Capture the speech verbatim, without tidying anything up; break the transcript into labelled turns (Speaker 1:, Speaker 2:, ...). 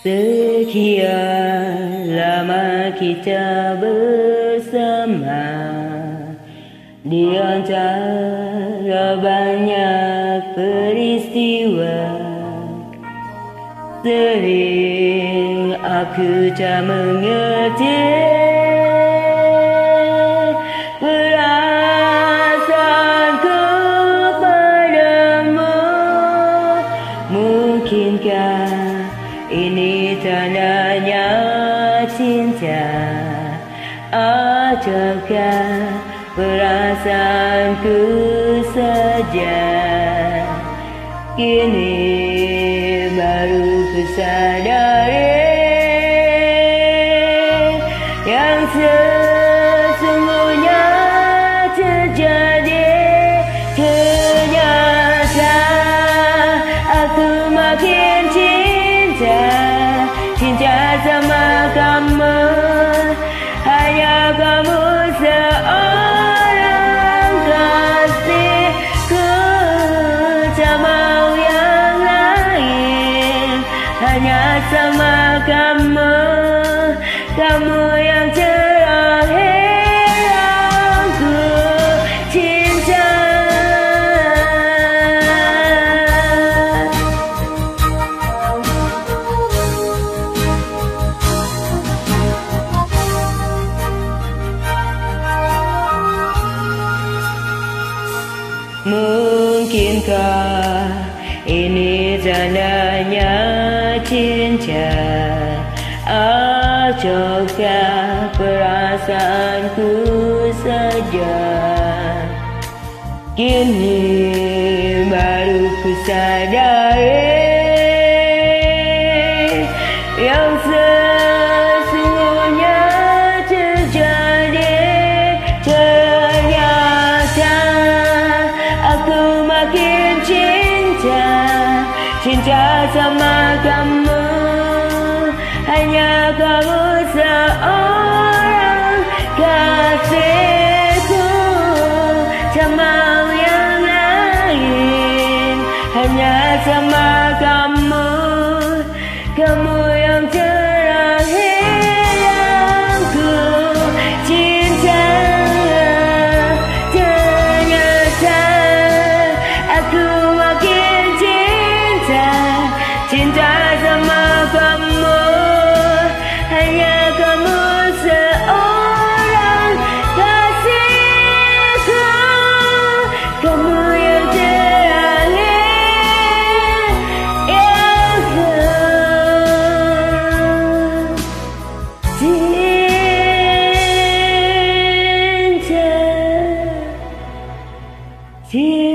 Speaker 1: Sekian lama kita bersama, di antara banyak peristiwa, sering aku tak mengerti perasaanku padamu. Mungkinkah ini tandanya cinta, ataukah perasaanku saja? Kini baru ku sadari yang sesungguhnya terjadi. Ternyata aku makin cinta, cinta sama kamu. Hanya kamu seorang kasihku, tak mau yang lain. Hanya sama kamu, kamu yang terakhir aku cinta. Mungkinkah ini tandanya cinta, ataukah perasaanku saja? Kini baru ku sadari yang sesungguhnya terjadi. Ternyata aku makin cinta, cinta sama kamu. Hanya kamu seorang kasihku, tak mau yang lain. Hanya sama kamu, kamu yang terakhir aku cinta. Ternyata aku makin cinta, cinta sama kamu. Hanya kamu seorang kasihku, kamu yang terakhir yang ku cinta.